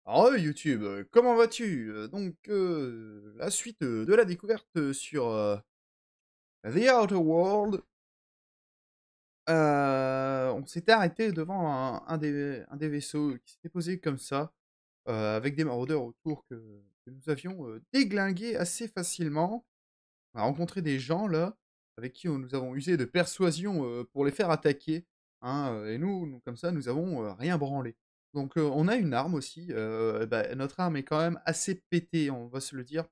Alors, YouTube, comment vas-tu? La suite de la découverte sur The Outer World. On s'était arrêté devant un des vaisseaux qui s'était posé comme ça, avec des maraudeurs autour que nous avions déglingués assez facilement. On a rencontré des gens là, avec qui nous avons usé de persuasion pour les faire attaquer, hein, et nous, comme ça, nous avons rien branlé. On a une arme aussi, bah, notre arme est quand même assez pétée, on va se le dire.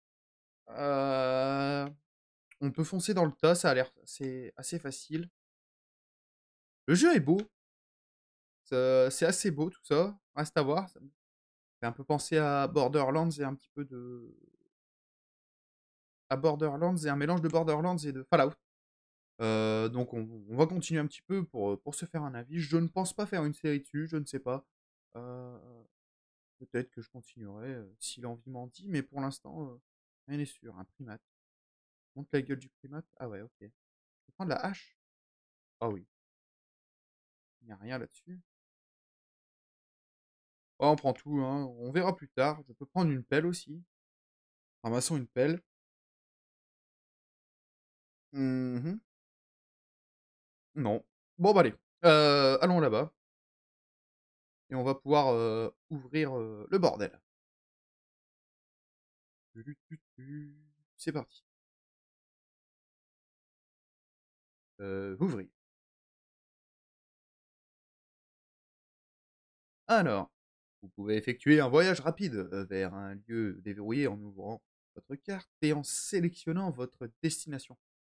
Heu, on peut foncer dans le tas, ça a l'air c'est assez facile. Le jeu est beau, c'est assez beau tout ça, reste à voir. Ça me fait un peu penser à Borderlands et un mélange de Borderlands et de Fallout. On va continuer un petit peu pour se faire un avis. Je ne pense pas faire une série dessus, je ne sais pas. Heu, peut-être que je continuerai, si l'envie m'en dit, mais pour l'instant, rien n'est sûr. Un primate. Montre la gueule du primate? Ah ouais, OK. Je peux prendre la hache? Ah oui, il n'y a rien là-dessus. Oh, on prend tout, hein, on verra plus tard. Je peux prendre une pelle aussi. Ramassons une pelle. Mmh. Non. Bon, bah, allez, allons là-bas et on va pouvoir, ouvrir, le bordel. C'est parti. Ouvrir. Alors, vous pouvez effectuer un voyage rapide vers un lieu déverrouillé en ouvrant votre carte et en sélectionnant votre destination.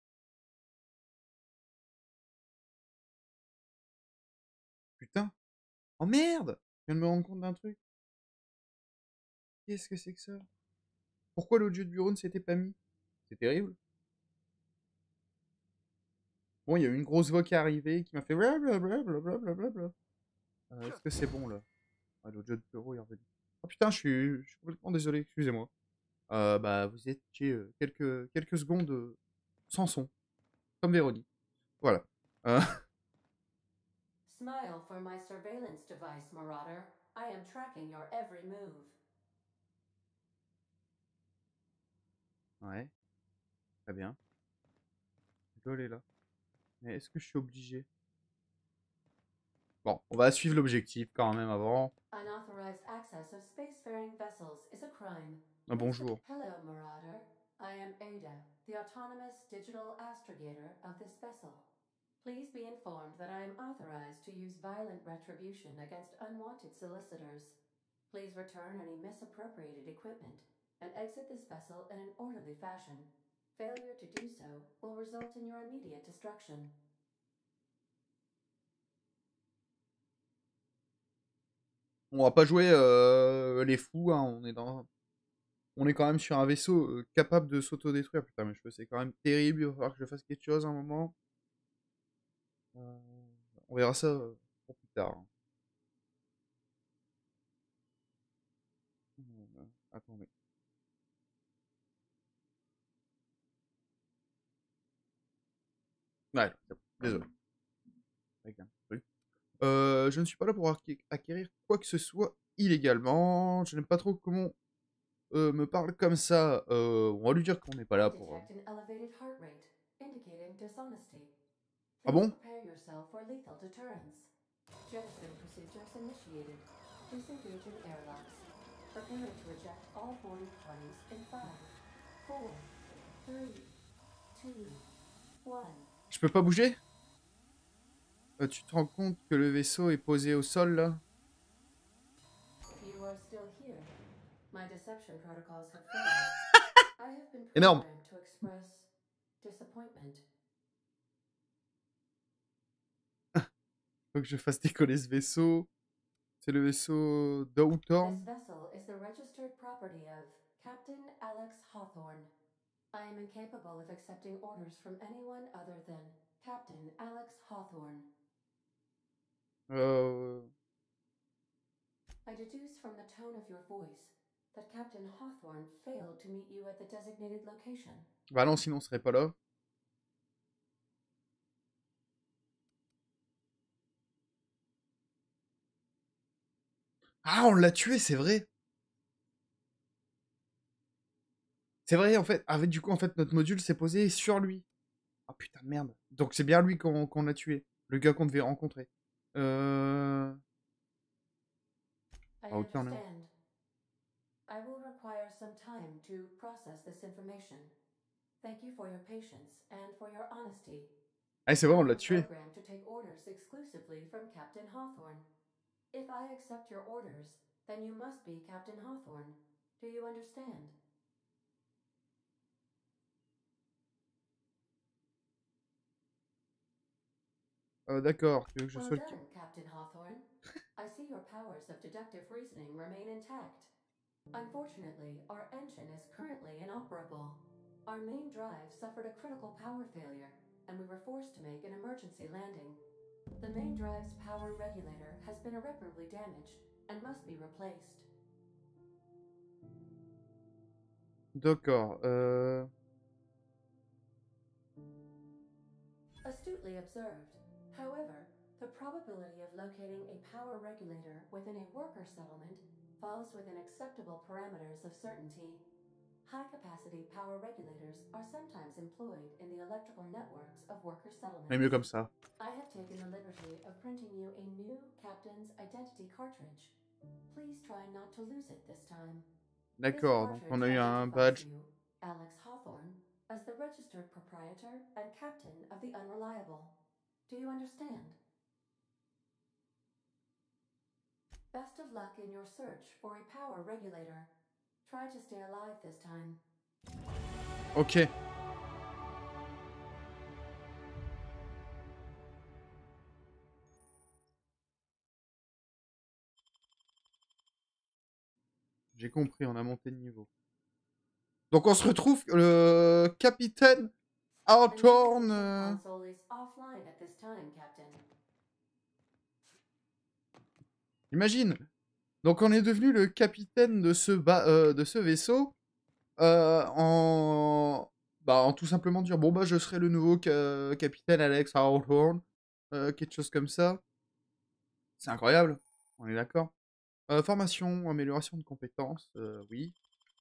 Putain! Oh merde! Je viens de me rendre compte d'un truc. Qu'est-ce que c'est que ça? Pourquoi l'audio de bureau ne s'était pas mis? C'est terrible. Bon, il y a eu une grosse voix qui est arrivée qui m'a fait blablabla, blablabla. Est-ce que c'est bon là? Ah, l'audio de bureau est revenu. Oh putain, je suis complètement désolé, excusez-moi. Bah, vous étiez quelques secondes sans son, comme Véronique. Voilà. Euh, Smile for my surveillance device, Marauder. I am tracking your every move. ouais, très bien. L'idole est là. Mais est-ce que je suis obligé? Bon, on va suivre l'objectif quand même avant. Unauthorized access of spacefaring vessels is a crime. Un Please. bonjour. Hello, Marauder. I am Ada, the autonomous digital astrogator of this vessel. Please be informed that I am authorized to use violent retribution against unwanted solicitors. Please return any misappropriated equipment and exit this vessel in an orderly fashion. Failure to do so will result in your immediate destruction. On va pas jouer les fous, hein. On est quand même sur un vaisseau capable de s'autodétruire. Putain, mes cheveux, c'est quand même terrible. Il va falloir que je fasse quelque chose à un moment. Euh, on verra ça pour plus tard, hein. Attendez. Ouais, c'est bon. Désolé. Avec un truc. Je ne suis pas là pour acquérir quoi que ce soit illégalement. Je n'aime pas trop comment me parle comme ça. On va lui dire qu'on n'est pas I là pour. detect an elevated heart rate, indicating dishonesty. Ah Please bon? prepare yourself for lethal deterrence. Jettison procedures initiated. Please engage in airlocks. Prepare to reject all boarding parties in 5, 4, 3, 2, 1. Je peux pas bouger? Tu te rends compte que le vaisseau est posé au sol là? You are still here. My deception protocols have failed. I have been Énorme. programmed to express disappointment. Faut que je fasse décoller ce vaisseau. C'est le vaisseau This d'Hawthorne. vessel is the registered property of Captain Alex Hawthorne. I am incapable of accepting orders from anyone other than Captain Alex Hawthorne. Euh... I deduce from the tone of your voice that Captain Hawthorne failed to meet you at the designated location. Bah non, sinon on serait pas là. Ah, on l'a tué, c'est vrai! C'est vrai, en fait. Du coup, en fait, notre module s'est posé sur lui. Ah putain de merde. Donc c'est bien lui qu'on a tué. Le gars qu'on devait rencontrer. I Ah, ok, on est bon. understand. I will require some time to process this information. Thank you for your patience and for your honesty. Ah, c'est vrai, I on l'a am tué. programmed to take orders exclusively from Captain Hawthorne. If I accept your orders, then you must be Captain Hawthorne. Do you understand? D'accord. Tu veux que je Well sois le... done, Captain Hawthorne. I see your powers of deductive reasoning remain intact. Unfortunately, our engine is currently inoperable. Our main drive suffered a critical power failure, and we were forced to make an emergency landing. The main drive's power regulator has been irreparably damaged and must be replaced. D'accord. Astutely observed. However, the probability of locating a power regulator within a worker settlement falls within acceptable parameters of certainty. High-capacity power regulators are sometimes employed in the electrical networks of worker Mais settlements. mieux comme ça. I have taken the liberty of printing you a new Captain's Identity cartridge. Please try not to lose it this time. This D'accord. Donc on cartridge a eu un identifies badge. you, Alex Hawthorne, as the registered proprietor and captain of the Unreliable. Do you understand? Best of luck in your search for a power regulator. Try to stay alive this time. Ok. J'ai compris, on a monté de niveau. Donc on se retrouve le capitaine The navigation Hawthorne. console is offline at this time, Captain. Imagine. Donc on est devenu le capitaine de ce vaisseau en tout simplement dire bon bah je serai le nouveau capitaine Alex Hawthorne, quelque chose comme ça. C'est incroyable. On est d'accord. Formation, amélioration de compétences, oui.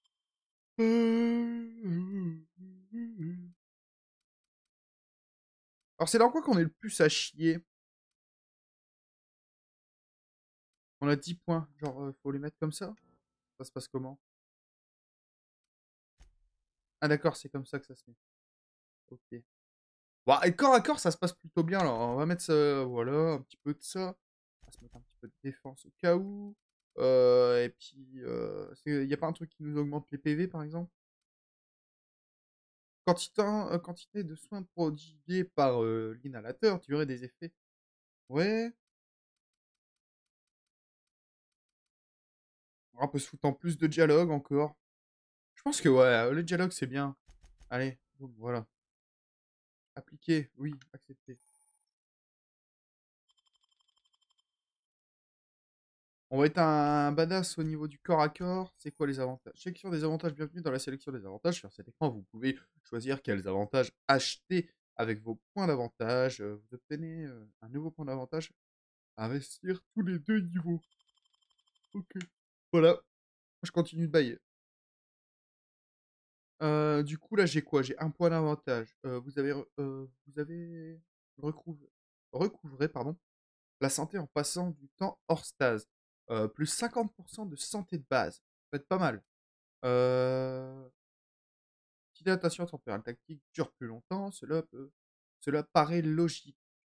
Alors c'est dans quoi qu'on est le plus à chier? On a 10 points, genre faut les mettre comme ça? Ça se passe comment? Ah d'accord, c'est comme ça que ça se met. Ok. Bon, et corps à corps, ça se passe plutôt bien. Alors, on va mettre ça, voilà, un petit peu de ça. On va se mettre un petit peu de défense au cas où. Et puis, il n'y a pas un truc qui nous augmente les PV, par exemple? Quantité de soins prodigués par l'inhalateur, tu aurais des effets. Ouais. On peut se foutre en plus de dialogue encore. Je pense que ouais, le dialogue c'est bien. Allez, boum, voilà. Appliquer, oui, accepter. On va être un badass au niveau du corps à corps. C'est quoi les avantages? Sélection des avantages. Bienvenue dans la sélection des avantages. Sur cet écran, vous pouvez choisir quels avantages acheter avec vos points d'avantage. Vous obtenez un nouveau point d'avantage à investir tous les 2 niveaux. Ok. Voilà. Je continue de bailler. Du coup, là, j'ai quoi? J'ai un point d'avantage. Vous avez recouvré pardon, la santé en passant du temps hors stase. Plus 50% de santé de base. Ça peut être pas mal. Euh, Dilatation temporelle tactique dure plus longtemps. Cela paraît logique.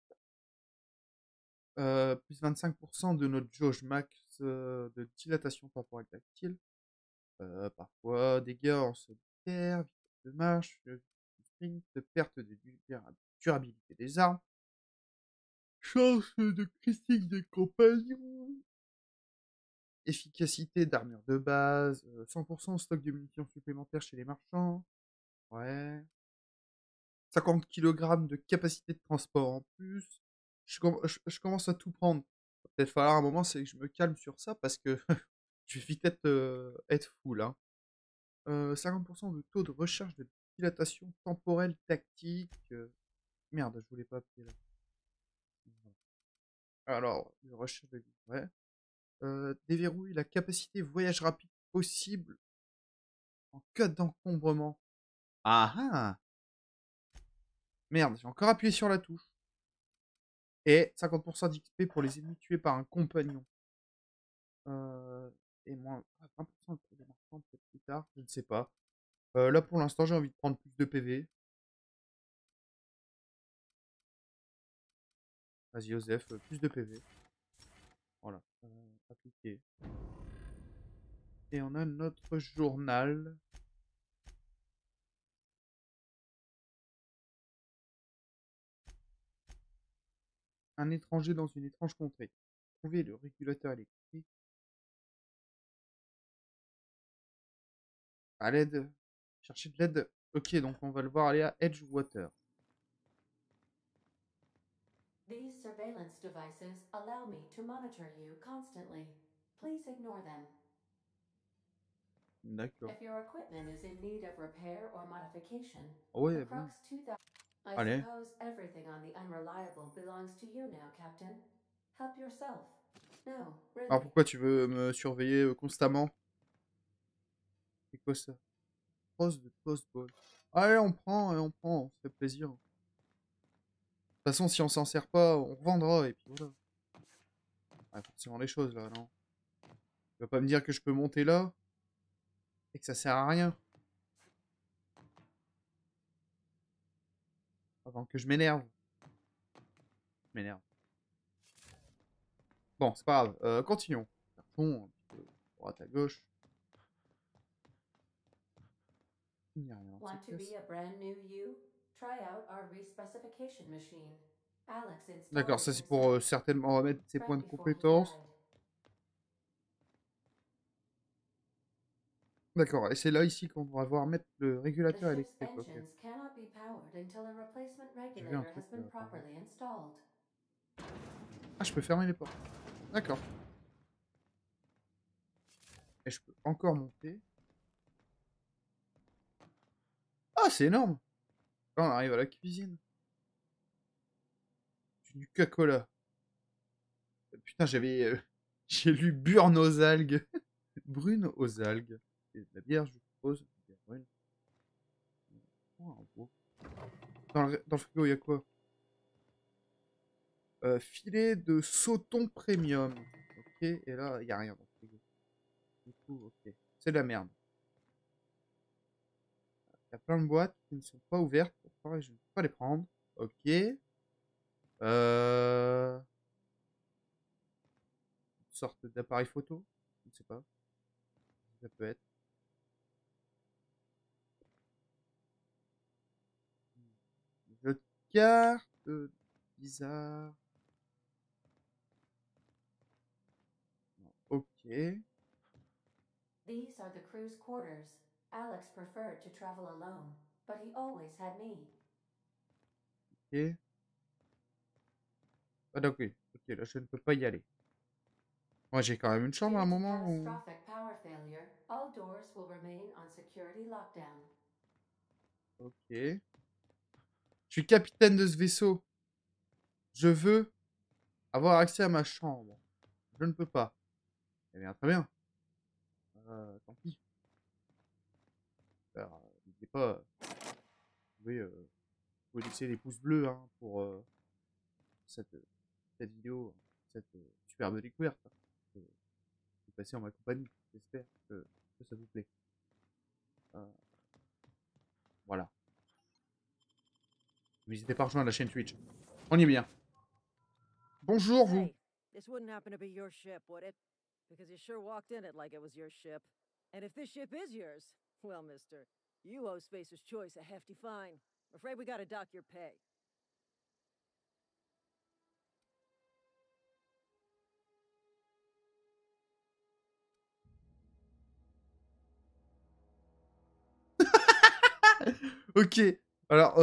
Plus 25% de notre jauge max de dilatation temporelle tactile. Parfois, dégâts en solitaire, vitesse de marche, sprint, perte de durabilité des armes. Chance de critique des compagnons. Efficacité d'armure de base. 100% stock de munitions supplémentaires chez les marchands. Ouais. 50 kg de capacité de transport en plus. Je commence à tout prendre. Va peut-être falloir un moment, c'est que je me calme sur ça parce que je vais vite être fou là. 50% de taux de recherche de dilatation temporelle tactique. Merde, je voulais pas appuyer là. Alors, de recherche de... Ouais. Déverrouille la capacité voyage rapide possible en cas d'encombrement. Ah ah! Merde, j'ai encore appuyé sur la touche. Et 50% d'XP pour les ennemis tués par un compagnon. Et moins 20% pour les marchands peut-être plus tard, je ne sais pas. Là pour l'instant j'ai envie de prendre plus de PV. Vas-y Joseph, plus de PV. Voilà. Appliquer. Et on a notre journal. Un étranger dans une étrange contrée. Trouver le régulateur électrique. À l'aide. Chercher de l'aide. Ok, donc on va le voir aller à Edgewater. These surveillance devices allow me to monitor you constantly. Please ignore them. D'accord. If your equipment is in need of repair or modification, the Ouais, bon. Crux 2000... I Allez. suppose everything on the Unreliable belongs to you now, Captain. Help yourself. No, Alors really. pourquoi tu veux me surveiller constamment? C'est quoi ça? Cross de Postball. Allez, on prend, on se fait plaisir. De toute façon, si on s'en sert pas, on revendra et puis voilà. Ouais, forcément les choses là, non? Tu vas pas me dire que je peux monter là et que ça sert à rien avant que je m'énerve. Je m'énerve. Bon, c'est pas grave. Continuons. Cherchons un petit peu à droite à gauche. Il n'y a rien dans Want cette to be pièce. a brand new you? Try out our respecification machine. Alex D'accord, installed ça it c'est pour himself certainement remettre ses points right de before he compétence. died. D'accord, et c'est là ici qu'on va voir mettre le The régulateur ship's électrique. Ok. engines cannot be powered until a replacement J'ai vu un regulator truc has been apparaître. properly installed. Ah, je peux fermer les portes. D'accord. Et je peux encore monter. Ah, c'est énorme. Là, on arrive à la cuisine. C'est du Coca-Cola. Putain, j'avais... j'ai lu burn aux algues. Brune aux algues. Et de la bière, je suppose. Bière brune. Oh, un beau. Dans le frigo, il y a quoi? Filet de sauton premium. Ok, et là, il n'y a rien dans le frigo. Du coup, ok. C'est de la merde. Il y a plein de boîtes qui ne sont pas ouvertes. Pareil, je ne peux pas les prendre. Ok. Une sorte d'appareil photo. Je ne sais pas. Ça peut être. Jeu de cartes. Bizarre. Ok. These are the crew's quarters. Alex preferred to travel alone, but he always had me. Ok. Ah, donc oui. Ok, là, je ne peux pas y aller. Moi, j'ai quand même une chambre à un Due to moment où... catastrophic power failure, all doors will remain on security lockdown. Ok. Je suis capitaine de ce vaisseau. Je veux avoir accès à ma chambre. Je ne peux pas. Eh bien, très bien. Tant pis. Alors, n'oubliez pas, vous pouvez laisser les pouces bleus hein, pour cette, cette vidéo, cette superbe découverte. Vous passez en ma compagnie. J'espère que ça vous plaît. Euh, voilà. N'hésitez pas à rejoindre la chaîne Twitch. On y est bien. Bonjour, vous. Say, this wouldn't happen to be your ship, would it? Because you sure walked in it like it was your ship. And if this ship is yours, well, mister, you owe Spacer's Choice a hefty fine. Afraid we gotta dock your pay. Ok. Alors,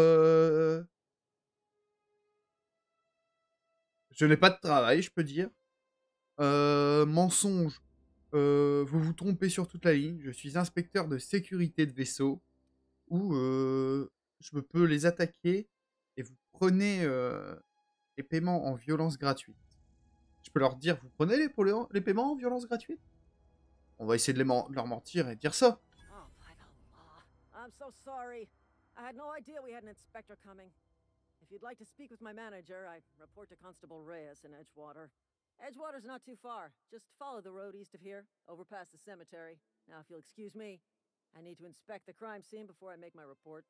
je n'ai pas de travail, je peux dire. Mensonge. Vous vous trompez sur toute la ligne. Je suis inspecteur de sécurité de vaisseau. Où je peux les attaquer et vous prenez les paiements en violence gratuite. Je peux leur dire, vous prenez les paiements en violence gratuite? On va essayer de leur mentir et dire ça. Oh, by the law. I'm so sorry. I had no idea we had an inspector coming. If you'd like to speak with my manager, I report to Constable Reyes in Edgewater. Edgewater's not too far. Just follow the road east of here, over past the cemetery. Now, if you'll excuse me, I need to inspect the crime scene before I make my report.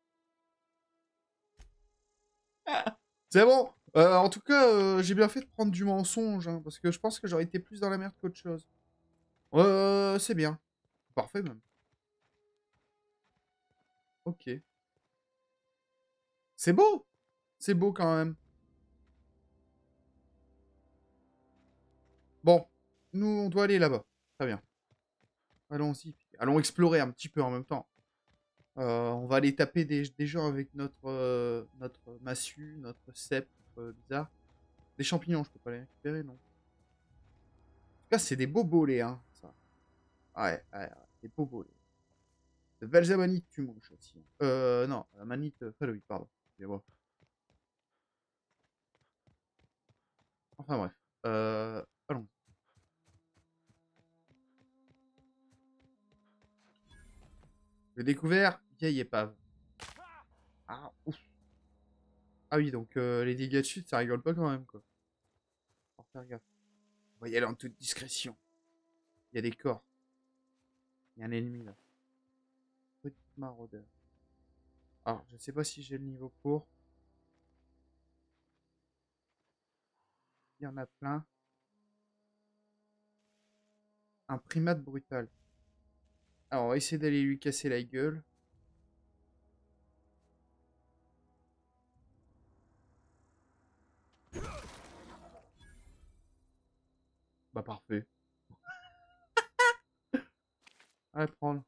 C'est bon. En tout cas, j'ai bien fait de prendre du mensonge, hein, parce que je pense que j'aurais été plus dans la merde qu'autre chose. C'est bien. Parfait, même. Ok. C'est beau. C'est beau, quand même. Bon. Nous, on doit aller là-bas. Très bien. Allons-y. Allons explorer un petit peu en même temps. On va aller taper des gens avec notre massue, notre sceptre bizarre. Des champignons, je peux pas les récupérer, non. En tout cas, c'est des beaux bolets, hein, ça. Ouais, des beaux bolets. De belles amanites, tu manges aussi. Non, amanite, oui, pardon. Excusez-moi. Enfin bref. Allons. J'ai découvert vieille épave. Ah, ouf. Ah oui, donc les dégâts de chute, ça rigole pas quand même, quoi. Faut faire gaffe. On va y aller en toute discrétion. Il y a des corps. Il y a un ennemi, là. Petit maraudeur. Alors, je sais pas si j'ai le niveau pour. Il y en a plein. Un primate brutal. Alors, on va essayer d'aller lui casser la gueule. Bah, parfait. Allez, prendre.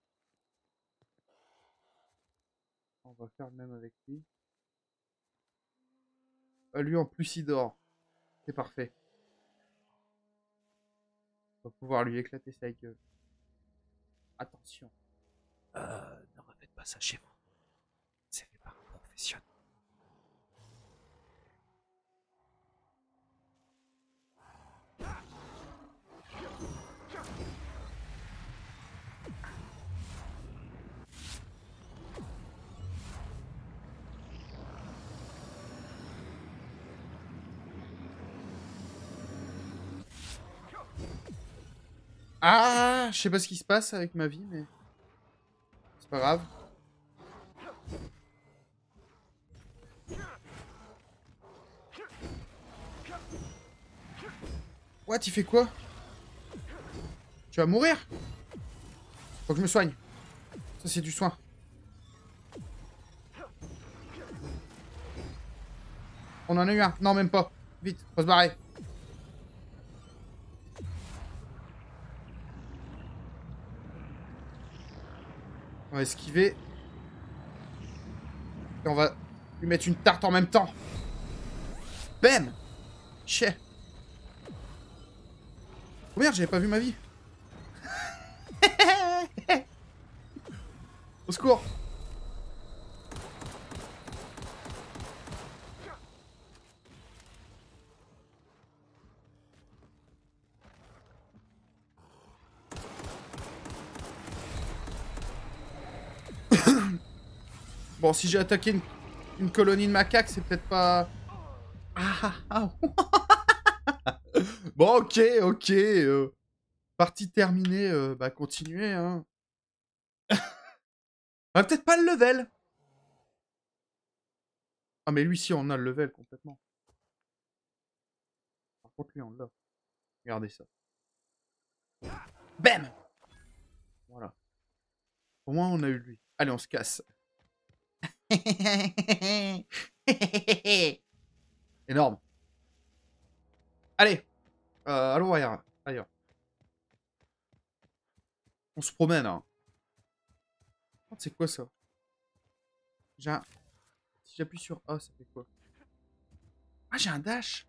On va faire le même avec lui. Lui, en plus, il dort. C'est parfait. On va pouvoir lui éclater sa gueule. Attention. Ne refaites pas ça chez vous. C'est fait par un professionnel. Ah, je sais pas ce qui se passe avec ma vie, mais c'est pas grave. What, il fait quoi? Tu vas mourir? Faut que je me soigne. Ça, c'est du soin. On en a eu un. Non, même pas. Vite, faut se barrer. On va esquiver. Et on va lui mettre une tarte en même temps. Bam! Chais. Oh merde, j'avais pas vu ma vie. Au secours. Bon, si j'ai attaqué une colonie de macaques, c'est peut-être pas... Ah. Bon, ok. Partie terminée. Bah, continuez, hein. On a peut-être pas le level. Ah, mais lui, si, on a le level complètement. Par contre, lui, on l'a. Regardez ça. Bam! Voilà. Au moins, on a eu lui. Allez, on se casse. Énorme. Allez. Allons ailleurs. On se promène, hein. C'est quoi ça? J'ai un... Si j'appuie sur A, ça fait quoi? Ah, j'ai un dash.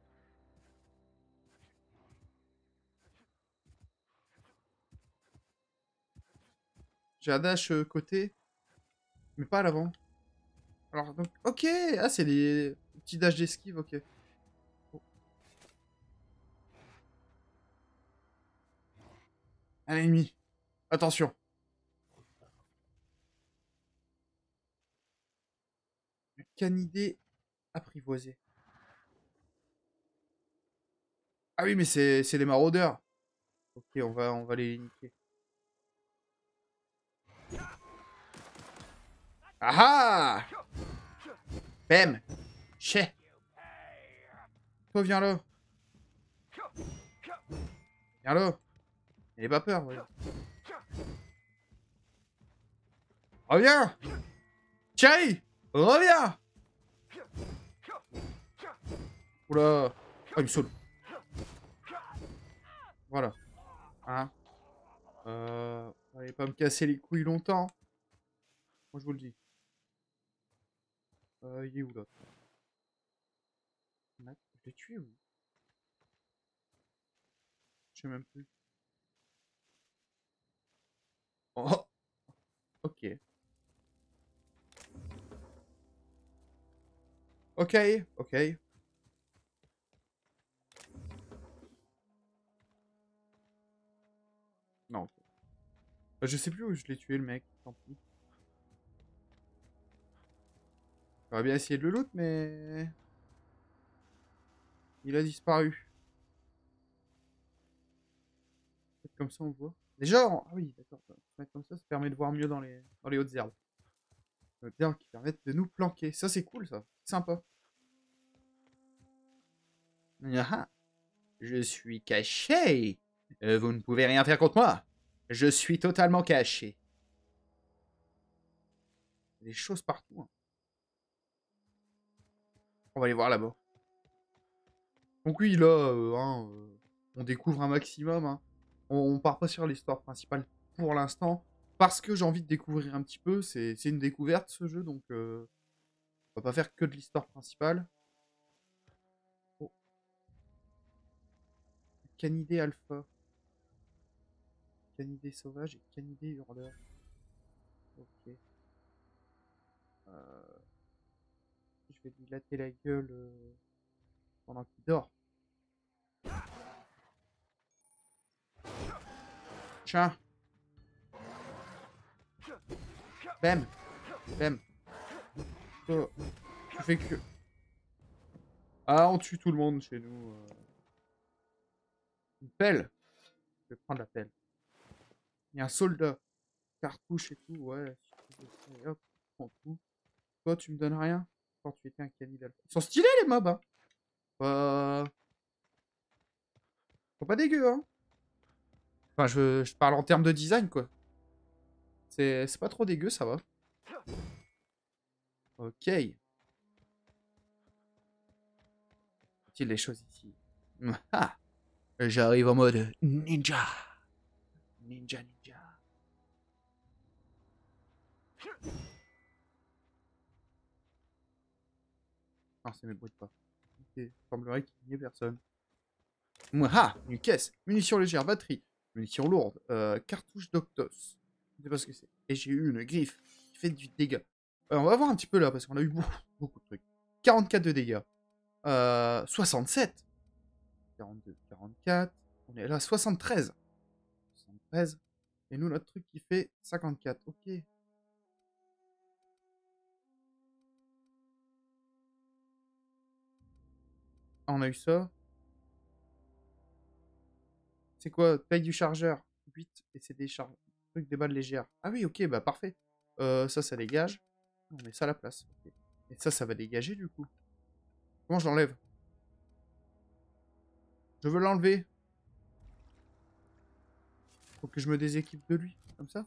J'ai un dash côté, mais pas à l'avant. Alors, donc, ok. Ah, c'est les petits dash d'esquive, ok. Oh. Un ennemi. Attention. Un canidé apprivoisé. Ah oui, mais c'est des maraudeurs. Ok, on va les niquer. Ah ah! Bam! Chais! Toi, viens là. Viens là. N'aie pas peur, voyons. Reviens! Thierry! Reviens! Oula! Oh, il me saoule. Voilà. Hein? Allez pas me casser les couilles longtemps. Moi, je vous le dis. Il est où, l'autre? Je l'ai tué, ou? Je sais même plus. Oh! Ok. Ok, ok. Non, ok. Je sais plus où je l'ai tué, le mec. Tant pis. J'aurais bien essayé de le loot, mais... il a disparu. Peut-être comme ça, on voit. Déjà, ah oui, d'accord. Se mettre comme ça permet de voir mieux dans les hautes herbes. Les hautes herbes qui permettent de nous planquer. Ça, c'est cool, ça. C'est sympa. Ah, je suis caché. Vous ne pouvez rien faire contre moi. Je suis totalement caché. Il y a des choses partout. Hein. On va aller voir là-bas. Donc oui, là, on découvre un maximum. Hein. On part pas sur l'histoire principale pour l'instant. Parce que j'ai envie de découvrir un petit peu. C'est une découverte, ce jeu. Donc, on va pas faire que de l'histoire principale. Oh. Canidé alpha. Canidé sauvage et canidé hurleur. Ok. Je vais lui latter la gueule pendant qu'il dort. Tiens. Bam. Bam. Oh. Tu fais que... Ah, on tue tout le monde chez nous. Une pelle. Je vais prendre la pelle. Il y a un soldat. Cartouche et tout, ouais. Et hop, prends tout. Toi, tu me donnes rien quand tu étais un cannibale. Ils sont stylés, les mobs, hein. Sont pas dégueux, hein. Enfin, je parle en termes de design, quoi. C'est pas trop dégueu, ça va. Ok. Y a-t-il des choses ici? Ah, j'arrive en mode ninja. Ninja, ninja. Non, ça m'ébruite pas. Ok, il semblerait qu'il n'y ait personne. Ah, une caisse. Munitions légères, batterie. Munitions lourdes. Cartouche d'Octos. Je sais pas ce que c'est. Et j'ai eu une griffe qui fait du dégât. On va voir un petit peu là, parce qu'on a eu beaucoup de trucs. 44 de dégâts. 67. 42, 44. On est là, 73. 73. Et nous, notre truc qui fait 54. Ok. Ah, on a eu ça. C'est quoi? Taille du chargeur. 8. Et c'est des trucs, des balles légères. Ah oui, ok, bah parfait. Ça dégage. On met ça à la place. Okay. Et ça va dégager du coup. Comment je l'enlève? Je veux l'enlever. Faut que je me déséquipe de lui. Comme ça?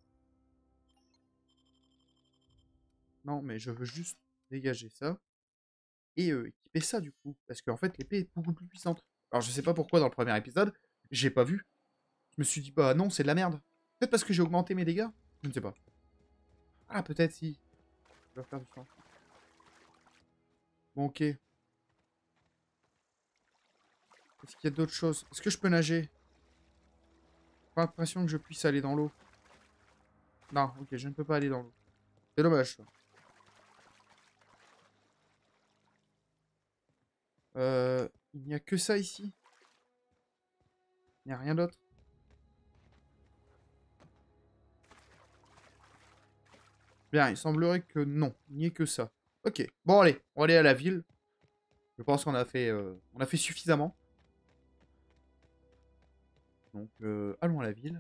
Non, mais je veux juste dégager ça. Et équiper ça du coup. Parce qu'en fait, l'épée est beaucoup plus puissante. Alors je sais pas pourquoi dans le premier épisode, j'ai pas vu. Je me suis dit, bah non, c'est de la merde. Peut-être parce que j'ai augmenté mes dégâts. Je ne sais pas. Ah, peut-être si. Ça va faire du sens. Bon, ok. Est-ce qu'il y a d'autres choses? Est-ce que je peux nager? J'ai pas l'impression que je puisse aller dans l'eau. Non, ok, je ne peux pas aller dans l'eau. C'est dommage, ça. Il n'y a que ça ici. Il n'y a rien d'autre. Bien, il semblerait que non, il n'y ait que ça. Ok, bon allez, on va aller à la ville. Je pense qu'on a fait suffisamment. Donc, allons à la ville.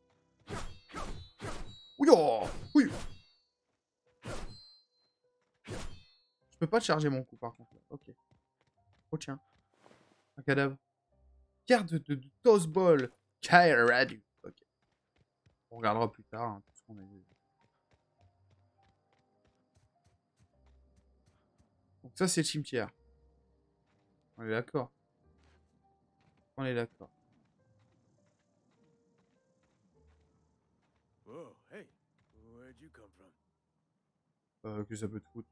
Oui, oh, oui. Je peux pas charger mon coup par contre. Là. Ok. Oh tiens, un cadavre. Carte de Toast Ball. Kyle Radu. Ok. On regardera plus tard hein, tout ce qu'on a vu. Donc ça c'est le cimetière. On est d'accord. On est d'accord. Whoa, hey, where'd you come from? Que ça peut te foutre.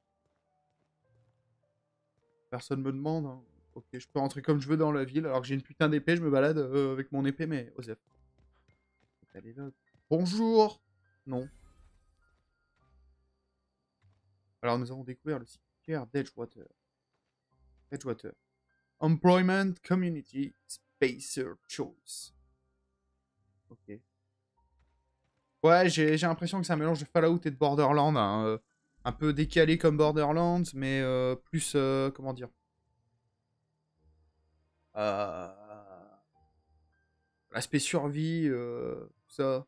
Personne me demande. Hein. Ok, je peux rentrer comme je veux dans la ville alors que j'ai une putain d'épée. Je me balade avec mon épée, mais Osef. Allez là. Bonjour. Non. Alors nous avons découvert le cimetière d'Edgewater. Edgewater. Employment Community Spacer Choice. Ok. Ouais, j'ai l'impression que c'est un mélange de Fallout et de Borderlands. Hein, un peu décalé comme Borderlands, mais plus, comment dire, l'aspect survie, tout ça,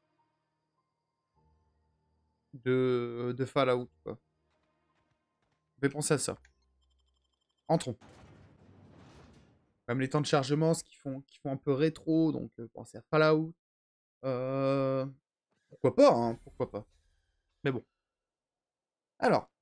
de Fallout, quoi. Je vais penser à ça. Entrons. Même les temps de chargement, ce qui font un peu rétro, donc pensez à Fallout. Pourquoi pas, hein, pourquoi pas. Mais bon. Alors.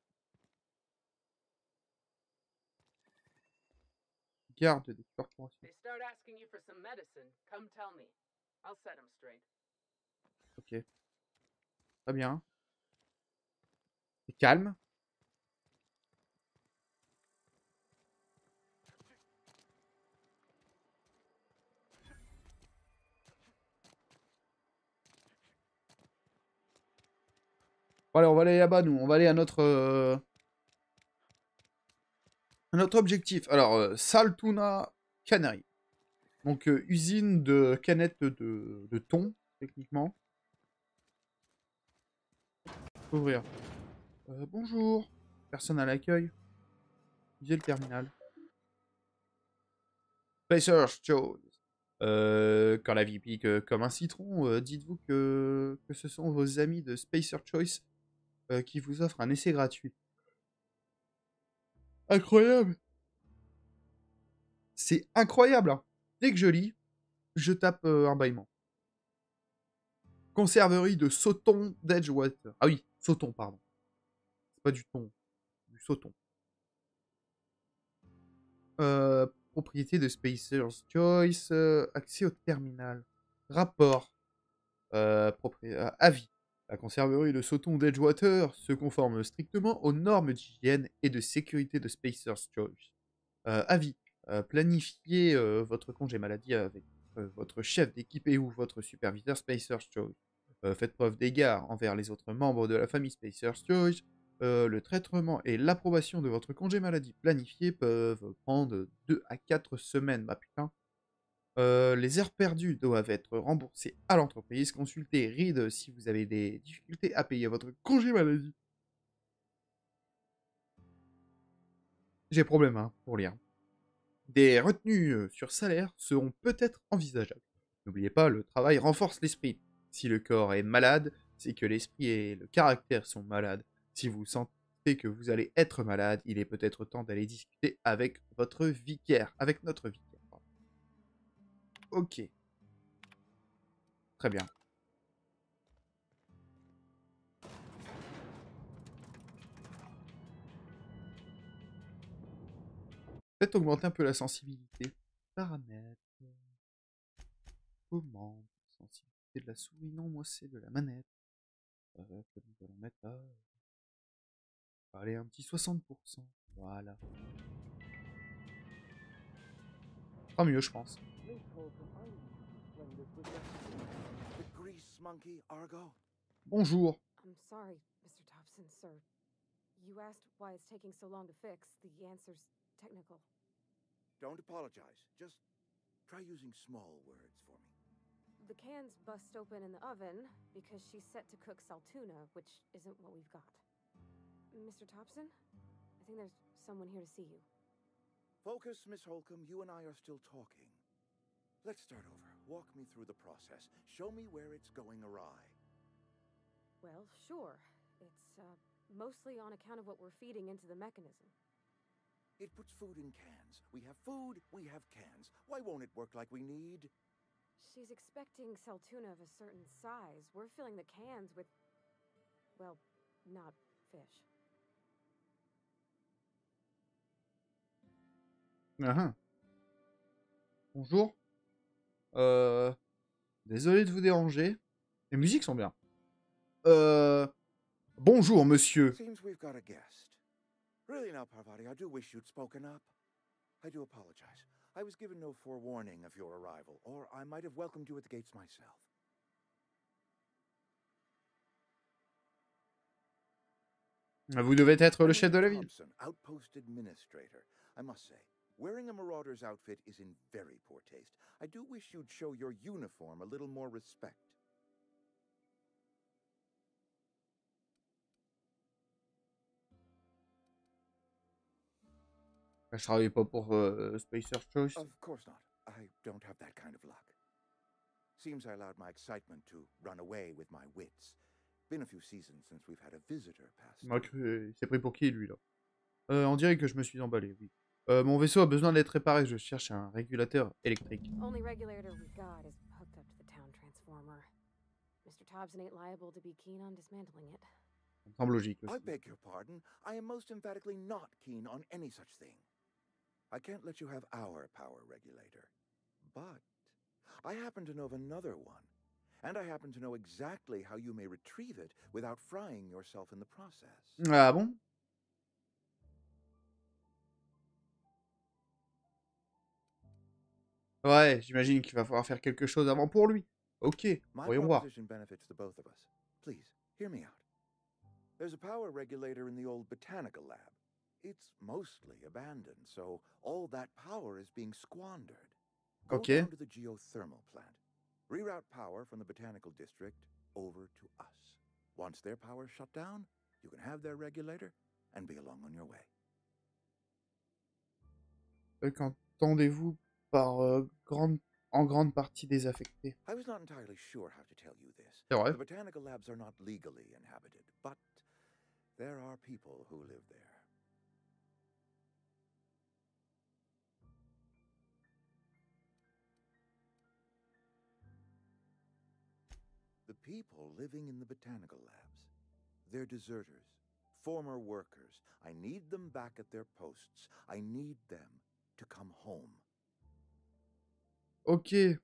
Garde des corporations. They start asking you for some medicine, come tell me. I'll set them straight. Ok. Très bien. C'est calme. Bon, allez, on va aller là-bas, nous. On va aller à notre objectif. Alors, Saltuna Cannery. Donc, usine de canettes de thon, techniquement. Ouvrir. Bonjour. Personne à l'accueil. Visez le terminal. Spacer's Choice. Quand la vie pique comme un citron, dites-vous que ce sont vos amis de Spacer Choice qui vous offrent un essai gratuit. Incroyable. C'est incroyable. Hein. Dès que je lis, je tape un bâillement. Conserverie de Sauton d'Edgewater. Ah oui, Sauton, pardon. C'est pas du thon, du Sauton. Propriété de Spacer's Choice. Accès au terminal. Rapport. Avis. La conserverie de Sauton d'Edgewater se conforme strictement aux normes d'hygiène et de sécurité de Spacer's Choice. Avis. Planifiez votre congé maladie avec votre chef d'équipe et ou votre superviseur Spacer's Choice. Faites preuve d'égard envers les autres membres de la famille Spacer's Choice. Le traitement et l'approbation de votre congé maladie planifié peuvent prendre 2 à 4 semaines. Bah putain. Les heures perdues doivent être remboursées à l'entreprise. Consultez RID si vous avez des difficultés à payer votre congé maladie. J'ai problème hein, pour lire. Des retenues sur salaire seront peut-être envisageables. N'oubliez pas, le travail renforce l'esprit. Si le corps est malade, c'est que l'esprit et le caractère sont malades. Si vous sentez que vous allez être malade, il est peut-être temps d'aller discuter avec votre vicaire, avec notre vicaire. Ok. Très bien. Peut-être augmenter un peu la sensibilité. Paramètres. Commande. Sensibilité de la souris. Non, moi c'est de la manette. Nous allons mettre à... Allez, un petit 60%. Voilà. Pas mieux, je pense. The grease monkey, Argo? Bonjour. I'm sorry, Mr. Thompson, sir. You asked why it's taking so long to fix. The answer's technical. Don't apologize. Just try using small words for me. the can's bust open in the oven because she's set to cook saltuna, which isn't what we've got. Mr. Thompson, I think there's someone here to see you. Focus, Miss Holcomb. You and I are still talking. Let's start over. Walk me through the process. Show me where it's going awry. Well, sure. It's, mostly on account of what we're feeding into the mechanism. It puts food in cans. We have food, we have cans. Why won't it work like we need? She's expecting saltuna of a certain size. We're filling the cans with, well, not fish. Bonjour. Désolé de vous déranger. Les musiques sont bien. Bonjour, monsieur. Seems we've got a guest. Really now, Parvati, I do wish you'd spoken up. I do apologize. I was given no forewarning of your arrival, or I might have welcomed you at the gates myself. Vous devez être le chef de la ville. Thompson, outpost administrator. I must say, wearing a marauder's outfit is in very poor taste. I do wish you'd show your uniform a little more respect. Je travaille pas pour Spacer's Choice. Of course not. I don't have that kind of luck. Seems I allowed my excitement to run away with my wits. Been a few seasons since we've had a visitor pass. Il s'est pris pour qui, lui, là? On dirait que je me suis emballé, oui. Mon vaisseau a besoin d'être réparé. Je cherche un régulateur électrique. Only regulator we got is hooked up to the town transformer. Mr. Thompson ain't liable to be keen on dismantling it. Ça me semble logique I aussi. beg your pardon. I am most emphatically not keen on any such thing. I can't let you have our power regulator. But I happen to know of another one. And I happen to know exactly how you may retrieve it without frying yourself in the process. Ah bon? Ouais, j'imagine qu'il va falloir faire quelque chose avant pour lui. Ok, My voyons voir. proposition benefits the both of us. Please, hear me out. There's a power regulator in the old botanical lab. It's mostly abandoned, so all that power is being squandered. Go Okay. down to the geothermal plant. Reroute power from the botanical district over to us. Once their power's shut down, you can have their regulator and be along on your way. Qu'entendez-vous par en grande partie désaffecté? I was not entirely sure how to tell you this. C'est vrai. The botanical labs are not legally inhabited, but there are people who live there. The people living in the botanical labs, they're deserters, former workers. I need them back at their posts. I need them to come home. Ok.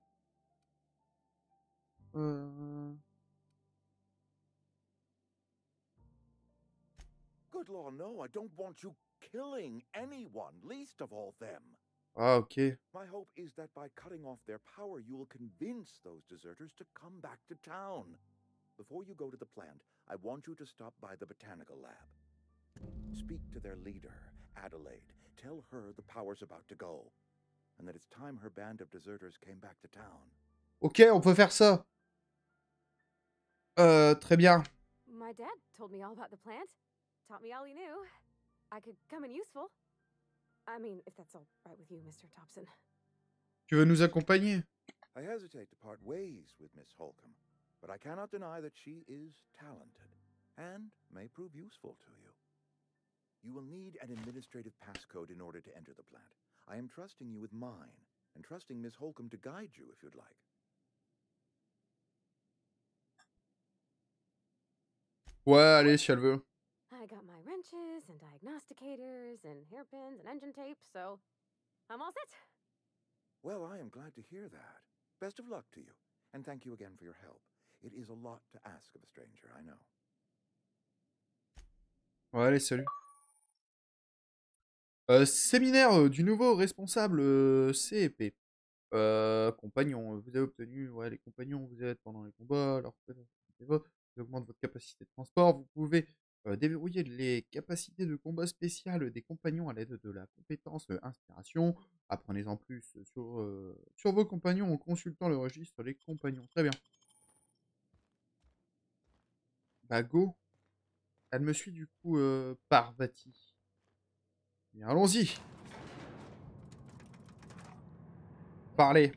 Good law, no, I don't want you killing anyone, least of all them. Ah, ok. My hope is that by cutting off their power, you will convince those deserters to come back to town. Before you go to the plant, I want you to stop by the botanical lab. Speak to their leader, Adelaide. Tell her the power's about to go, and that it's time her band of deserters came back to town. Ok, on peut faire ça. Très bien. My dad told me all about the plant. Taught me all he knew. I could come in useful. I mean, if that's all right with you, Mr. Thompson. Tu veux nous accompagner? I hesitate to part ways with Miss Holcomb, but I cannot deny that she is talented and may prove useful to you. You will need an administrative passcode in order to enter the plant. I am trusting you with mine, and trusting Miss Holcomb to guide you if you'd like. Ouais, allez, si elle veut. I got my wrenches and diagnosticators and hairpins and engine tape, so I'm all set. Well, I am glad to hear that. Best of luck to you, and thank you again for your help. It is a lot to ask of a stranger, I know. Ouais, allez, salut. Séminaire du nouveau responsable CEP. Compagnons, vous avez obtenu, ouais, les compagnons, vous êtes pendant les combats, alors vous augmente votre capacité de transport, vous pouvez Déverrouiller les capacités de combat spéciales des compagnons à l'aide de la compétence inspiration. Apprenez-en plus sur vos compagnons en consultant le registre des compagnons. Très bien. Bah go. Elle me suit du coup, Parvati. Bien, allons-y. Parlez.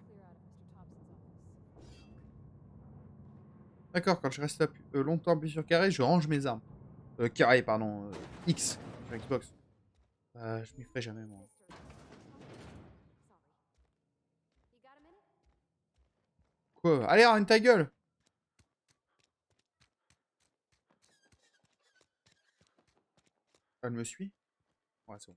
D'accord, quand je reste là longtemps appuyé sur carré, je range mes armes. Carré, pardon. X sur Xbox. Je m'y ferai jamais, moi. Quoi? Allez, arrête ta gueule! Elle me suit? Ouais, c'est bon.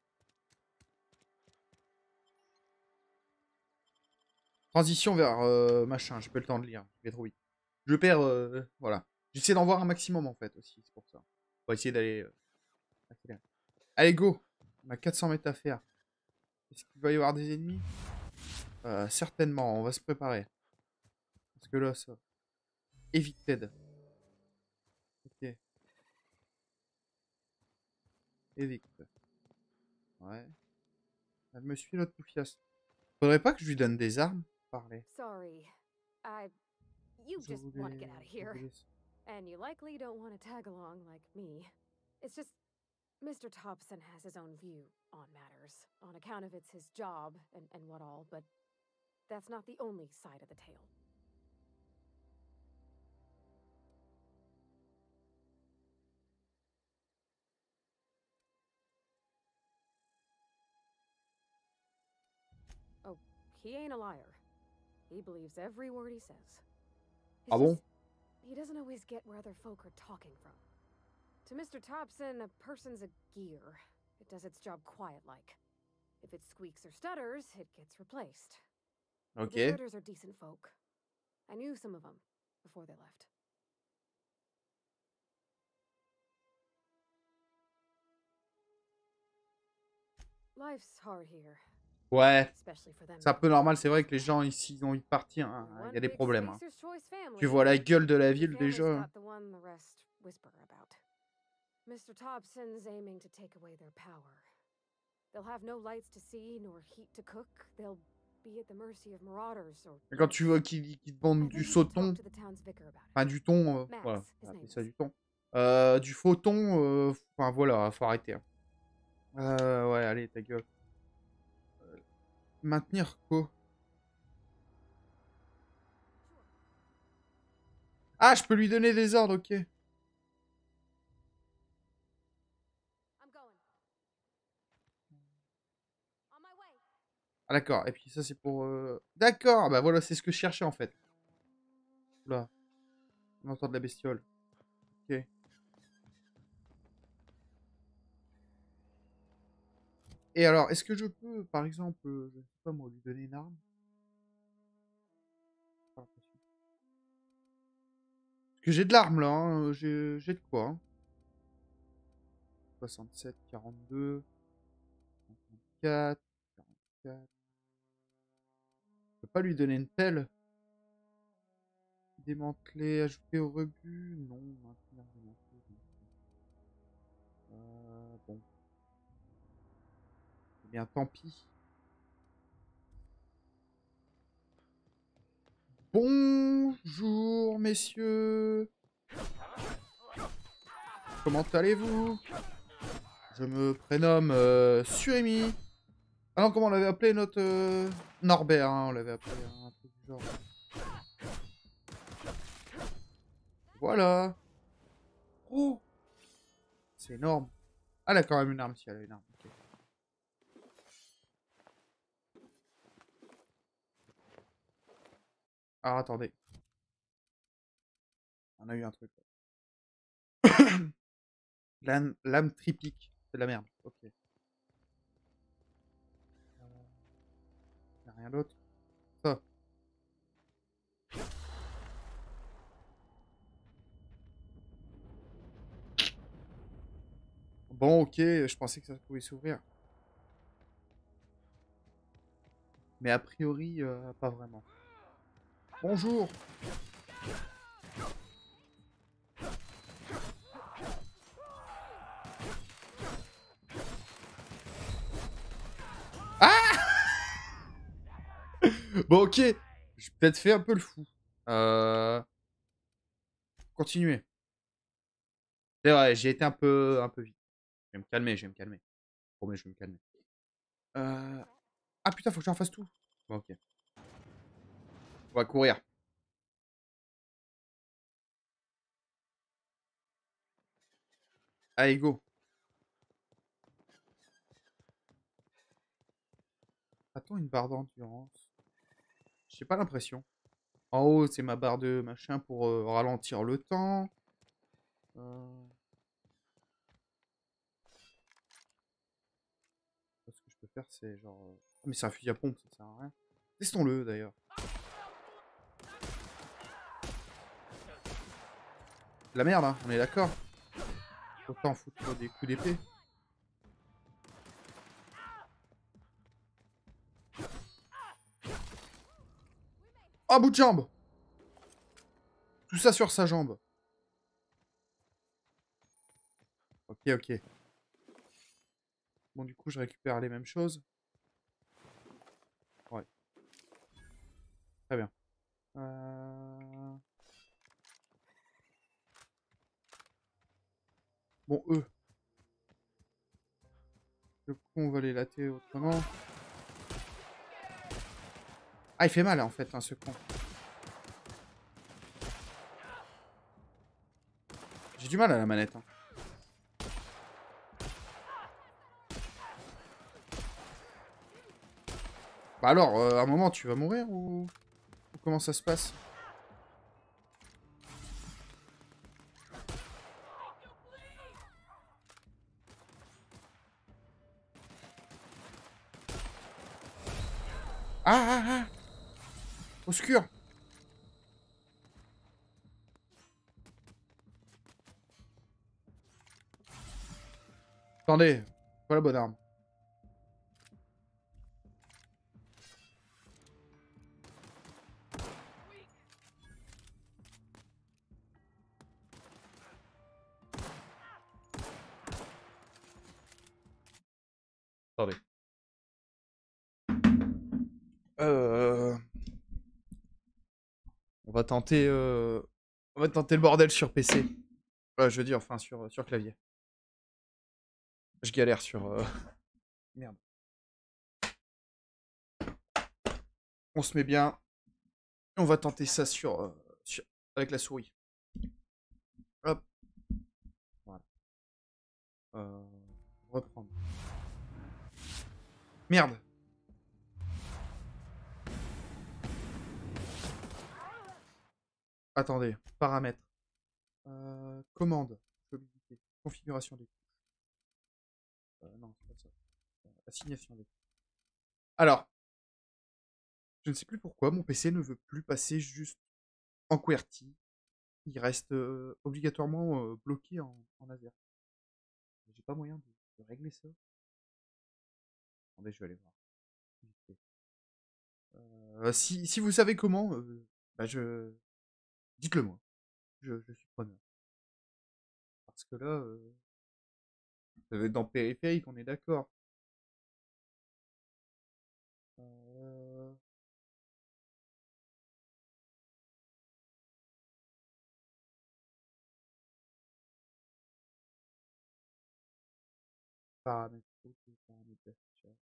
Transition vers machin, j'ai pas le temps de lire. Je vais trop vite. Je perds, voilà. J'essaie d'en voir un maximum en fait aussi, c'est pour ça. On va essayer d'aller accélérer. Allez, go! On a 400 mètres à faire. Est-ce qu'il va y avoir des ennemis? Certainement, on va se préparer. Parce que là, ça. Evicted. Ok. Evict. Ouais. Elle me suit l'autre poufiasse. Faudrait pas que je lui donne des armes? Parler. Sorry. You Je just want to voulais- get out of je here. voulais- And you likely don't want to tag along like me. It's just Mr. Thompson has his own view on matters, on account of it's his job and what all, but that's not the only side of the tale. Oh, he ain't a liar. He believes every word he says. It's Ah bon? just, he doesn't always get where other folk are talking from. To Mr. Thompson, a person's a gear. It does its job quiet-like. If it squeaks or stutters, it gets replaced. The Ok. deserters are decent folk. I knew some of them before they left. Life's hard here, Ouais. especially for them. C'est un peu normal, c'est vrai que les gens ici, ils ont envie de partir. Hein. Il y a des problèmes. Hein. Tu vois la gueule de la ville déjà. Mr. Thompson's aiming to take away their power. They'll have no lights to see nor heat to cook. They'll be at the mercy of marauders or. Et quand tu vois qu'ils te vendent du sauton, enfin du thon, voilà, on va appeler ça du thon. Du faux thon, enfin voilà, faut arrêter. Hein. Ouais, allez, ta gueule. Maintenir quoi? Ah, je peux lui donner des ordres, ok. Ah d'accord, et puis ça c'est pour... D'accord, bah voilà, c'est ce que je cherchais en fait. Oula, on entend de la bestiole. Ok. Et alors, est-ce que je peux, par exemple, je sais pas moi, lui donner une arme? Parce que j'ai de l'arme là, hein, j'ai de quoi. Hein. 67, 42, 54, 44... Je peux pas lui donner une pelle? Démanteler, ajouter au rebut? Non, maintenir, démanteler. Bon. Eh bien, tant pis. Bonjour, messieurs. Comment allez-vous? Je me prénomme Surimi. Ah non, comment on l'avait appelé notre... Norbert, hein, on l'avait appelé un truc du genre. Voilà. Oh, c'est énorme. Ah, elle a quand même une arme, si elle a une arme. Okay. Alors, attendez. On a eu un truc. Lame tripique. C'est de la merde. Ok. Y a rien d'autre. Ça. Bon, ok. Je pensais que ça pouvait s'ouvrir. Mais a priori, pas vraiment. Bonjour. Bon, ok. Je vais peut-être fait un peu le fou. Continuer. C'est vrai, j'ai été un peu vite. Je vais me calmer, je vais me calmer. Je promets, je vais me calmer. Ah putain, faut que j'en fasse tout. Bon, ok. On va courir. Allez, go. Attends, une barre d'endurance. J'ai pas l'impression. En haut, c'est ma barre de machin pour ralentir le temps. Ce que je peux faire, c'est genre... Ah, mais c'est un fusil à pompe, ça sert à rien. Testons-le, d'ailleurs. La merde, hein, on est d'accord. Autant foutre des coups d'épée. Oh, bout de jambe! Tout ça sur sa jambe. Ok, ok. Bon, du coup, je récupère les mêmes choses. Ouais. Très bien. Bon, eux. Le coup, on va les latter autrement. Ah, il fait mal, en fait, hein, ce con. J'ai du mal à la manette. Hein. Bah alors, à un moment, tu vas mourir ou comment ça se passe? Ah, ah, ah! Au secours! Attendez, pas la bonne arme. Attendez. On va tenter... On va tenter le bordel sur PC. Je veux dire, enfin, sur clavier. Je galère sur... Merde. On se met bien. On va tenter ça avec la souris. Hop. Voilà. Reprendre. Merde. Attendez. Paramètres. Commande. Mobilité. Configuration des touches. Non, c'est pas ça. Assignation des touches. Alors. Je ne sais plus pourquoi mon PC ne veut plus passer juste en QWERTY. Il reste obligatoirement bloqué en laser. J'ai pas moyen de régler ça. Attendez, je vais aller voir. Si vous savez comment, bah dites-le moi. Je suis preneur. Parce que là, ça va être dans périphérique, on est d'accord. Paramètres, paramètres d'affichage.